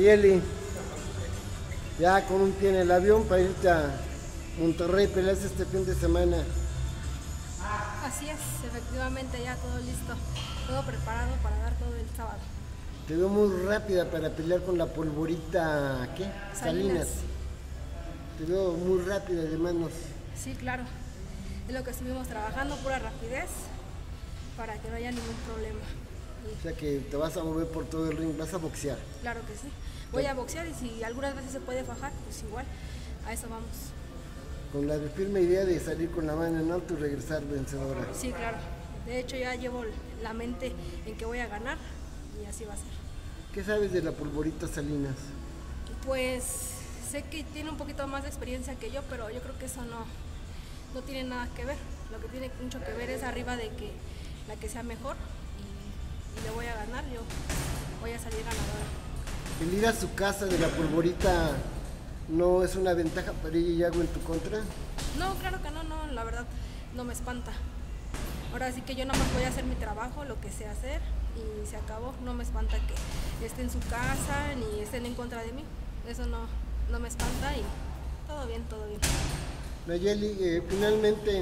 Nayeli, ya con un pie en el avión para irte a Monterrey, peleas este fin de semana. Así es, efectivamente ya todo listo, todo preparado para dar todo el sábado. Te veo muy rápida para pelear con la polvorita, ¿qué? Salinas. Te veo muy rápida de manos. Sí, claro, es lo que estuvimos trabajando, pura rapidez, para que no haya ningún problema. O sea que te vas a mover por todo el ring, vas a boxear. Claro que sí, voy a boxear y si algunas veces se puede fajar, pues igual, a eso vamos. Con la firme idea de salir con la mano en alto y regresar vencedora. Sí, claro, de hecho ya llevo la mente en que voy a ganar y así va a ser. ¿Qué sabes de la polvorita Salinas? Pues sé que tiene un poquito más de experiencia que yo, pero yo creo que eso no tiene nada que ver. Lo que tiene mucho que ver es arriba de que la que sea mejor y le voy a ganar, yo voy a salir ganadora. ¿El ir a su casa de la polvorita no es una ventaja para ella y algo en tu contra? No, claro que no, la verdad no me espanta. Ahora sí que yo nada más voy a hacer mi trabajo, lo que sé hacer y se acabó. No me espanta que esté en su casa ni estén en contra de mí. Eso no me espanta y todo bien, todo bien. Nayeli, finalmente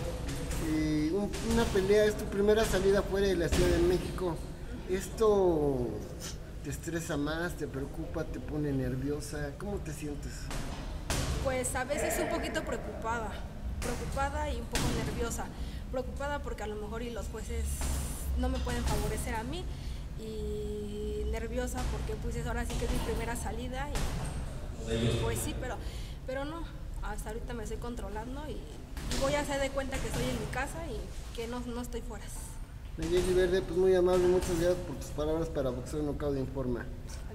una pelea, es tu primera salida fuera de la Ciudad de México. ¿Esto te estresa más, te preocupa, te pone nerviosa? ¿Cómo te sientes? Pues a veces un poquito preocupada y un poco nerviosa. Preocupada porque a lo mejor y los jueces no me pueden favorecer a mí y nerviosa porque pues ahora sí que es mi primera salida y pues sí, pero no, hasta ahorita me estoy controlando y voy a hacer de cuenta que estoy en mi casa y que no estoy fuera. Nayeli Verde, pues muy amable, muchas gracias por tus palabras para Boxeo Knockout Informa.